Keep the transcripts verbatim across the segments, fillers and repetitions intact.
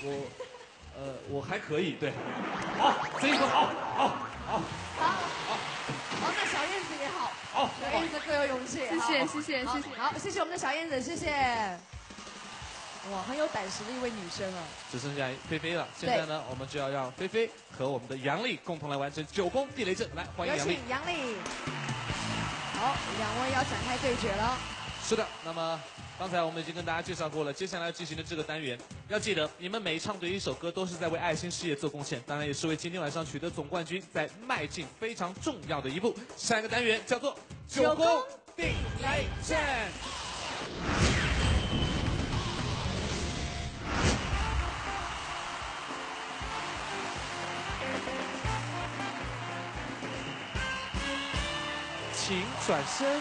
我，呃，我还可以，对。好，这一口好，好，好， 好，好，好，那小燕子也好， 好， 小燕子各有勇气， 谢谢，谢谢，谢谢。 好，谢谢我们的小燕子，谢谢。哇，很有胆识的一位女生啊！ 只剩下菲菲了，现在呢，我们就要让菲菲和我们的杨丽共同来完成九宫地雷阵。来，欢迎杨丽。 有请杨丽。好，两位要展开对决了。 是的，那么刚才我们已经跟大家介绍过了，接下来要进行的这个单元，要记得你们每唱对一首歌都是在为爱心事业做贡献，当然也是为今天晚上取得总冠军在迈进非常重要的一步。下一个单元叫做九宫地雷阵。请转身。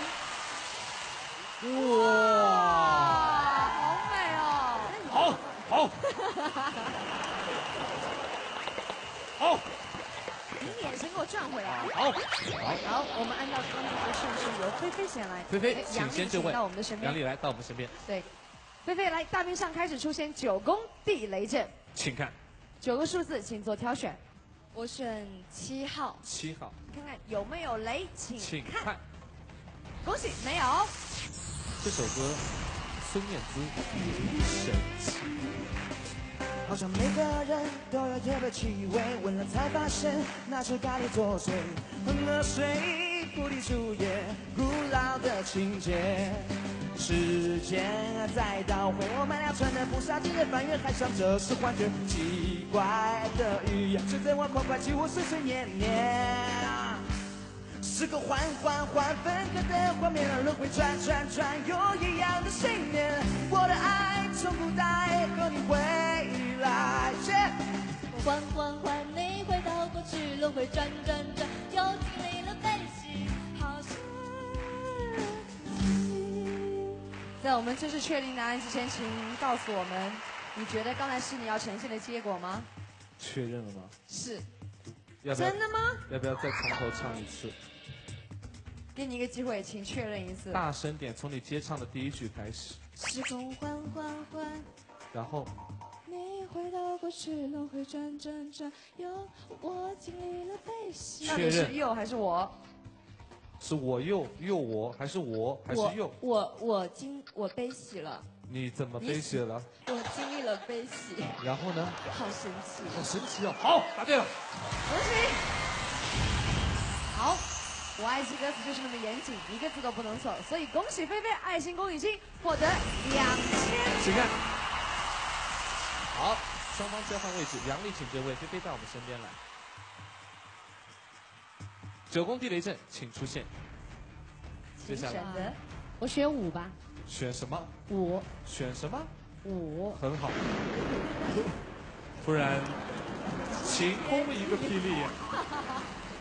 哇， 好美哦！ 好，好，好， 你眼神给我转回来。 好， 好，我们按照刚才的顺序，由菲菲先来。 菲菲，请先就位。 到我们的身边。 杨丽来到我们身边。 对，菲菲来，大屏上开始出现九宫地雷阵， 请看。 九个数字，请做挑选。 我选七号。 七号。 看看有没有雷，请请看。 看。 恭喜，没有。 这首歌，孙燕姿《神奇》。 好像每个人都有特别气味，闻了才发现那是咖喱作祟。喝水不离树叶，古老的情节。时间在倒回，我买了穿的不杀，直接翻越海上，这是幻觉。奇怪的语言，随着我快快起舞，碎碎念念。是个缓缓缓分割的画面，轮回转转转，有一样的信念。我的爱从不带和你回来。 缓缓缓，你回到过去，轮回转转转，又经历了悲喜，好像你。 在我们正式确定答案之前，请告诉我们，你觉得刚才是你要呈现的结果吗？ 确认了吗？ 是。 要不要真的吗？ 要不要再从头唱一次？ 给你一个机会，请确认一次。 大声点，从你接唱的第一句开始。 时空缓缓缓， 然后。 你回到过去，轮回转转转，又我经历了悲喜。 到底是右还是我？ 是我右右我，还是我还是右？ 我我经我悲喜了。 你怎么悲喜了？ 我经历了悲喜。 然后呢？ 好神奇！ 好神奇哦！好，答对了。 恭喜！好。我爱惜歌词就是那么严谨，一个字都不能错，所以恭喜菲菲爱心公益金获得两千。 请看，好，双方交换位置，杨丽请就位，菲菲到我们身边来。九宫地雷阵，请出现。 请选择， 我选五吧。 选什么？ 五。 选什么？ 五。 很好。突然，晴空一个霹雳。